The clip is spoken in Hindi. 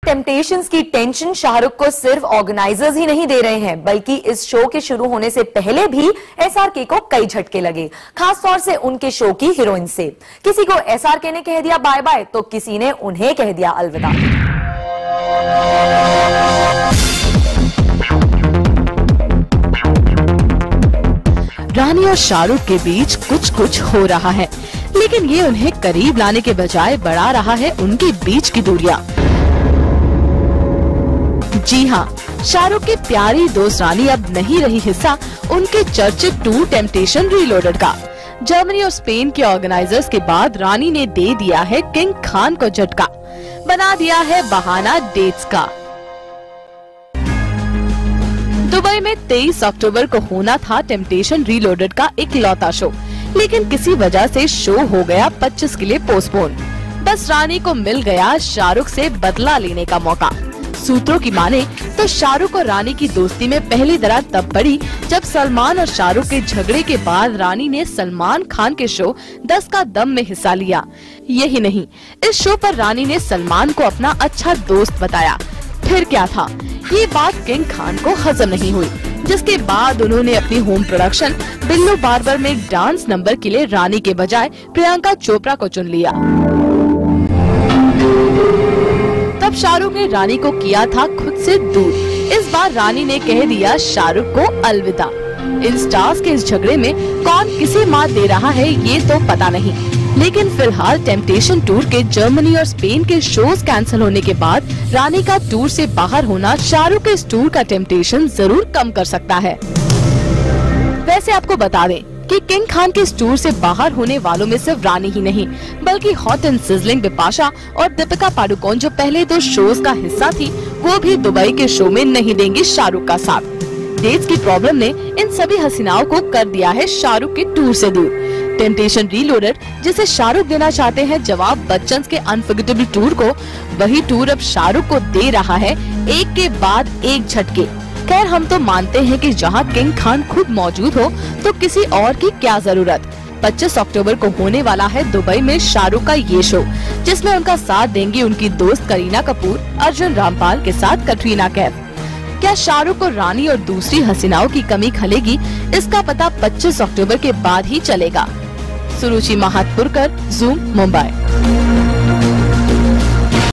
टेम्पटेशंस की टेंशन शाहरुख को सिर्फ ऑर्गेनाइजर्स ही नहीं दे रहे हैं, बल्कि इस शो के शुरू होने से पहले भी एसआरके को कई झटके लगे, खास तौर से उनके शो की हीरोइन से। किसी को एसआरके ने कह दिया बाय बाय, तो किसी ने उन्हें कह दिया अलविदा। रानी और शाहरुख के बीच कुछ कुछ हो रहा है, लेकिन ये उन्हें करीब लाने के बजाय बढ़ा रहा है उनके बीच की दूरियां। जी हाँ, शाहरुख की प्यारी दोस्त रानी अब नहीं रही हिस्सा उनके चर्चित टूर टेम्पटेशन रीलोडेड का। जर्मनी और स्पेन के ऑर्गेनाइजर्स के बाद रानी ने दे दिया है किंग खान को झटका, बना दिया है बहाना डेट्स का। दुबई में 23 अक्टूबर को होना था टेम्पटेशन रीलोडेड का इकलौता शो, लेकिन किसी वजह से शो हो गया 25 के लिए पोस्टपोन। बस रानी को मिल गया शाहरुख से बदला लेने का मौका। सूत्रों की माने तो शाहरुख और रानी की दोस्ती में पहली दरार तब पड़ी जब सलमान और शाहरुख के झगड़े के बाद रानी ने सलमान खान के शो 10 का दम में हिस्सा लिया। यही नहीं, इस शो पर रानी ने सलमान को अपना अच्छा दोस्त बताया। फिर क्या था, ये बात किंग खान को हजम नहीं हुई, जिसके बाद उन्होंने अपनी होम प्रोडक्शन बिल्लू बार्बर में एक डांस नंबर के लिए रानी के बजाय प्रियंका चोपड़ा को चुन लिया। तब शाहरुख ने रानी को किया था खुद से दूर। इस बार रानी ने कह दिया शाहरुख को अलविदा। इन स्टार्स के इस झगड़े में कौन किसे मात दे रहा है ये तो पता नहीं, लेकिन फिलहाल टेम्पटेशन टूर के जर्मनी और स्पेन के शोज कैंसिल होने के बाद रानी का टूर से बाहर होना शाहरुख के इस टूर का टेम्पटेशन जरूर कम कर सकता है। वैसे आपको बता दें कि किंग खान के इस टूर से बाहर होने वालों में सिर्फ रानी ही नहीं, बल्कि हॉट एंड सिजलिंग बिपाशा और दीपिका पादुकोण जो पहले 2 शोज का हिस्सा थी, वो भी दुबई के शो में नहीं देंगी शाहरुख का साथ। डेट्स की प्रॉब्लम ने इन सभी हसीनाओं को कर दिया है शाहरुख के टूर से दूर। टेम्पटेशन रीलोडेड, जिसे शाहरुख देना चाहते हैं जवाब बच्चन के अनफॉरगेटेबल टूर को, वही टूर अब शाहरुख को दे रहा है एक के बाद एक झटके। खैर, हम तो मानते हैं कि जहां किंग खान खुद मौजूद हो तो किसी और की क्या जरूरत। 25 अक्टूबर को होने वाला है दुबई में शाहरुख का ये शो, जिसमें उनका साथ देंगी उनकी दोस्त करीना कपूर, अर्जुन रामपाल के साथ कटरीना कैफ। क्या शाहरुख और रानी और दूसरी हसीनाओं की कमी खलेगी, इसका पता 25 अक्टूबर के बाद ही चलेगा। सुरुचि महातपुरकर, ज़ूम, मुंबई।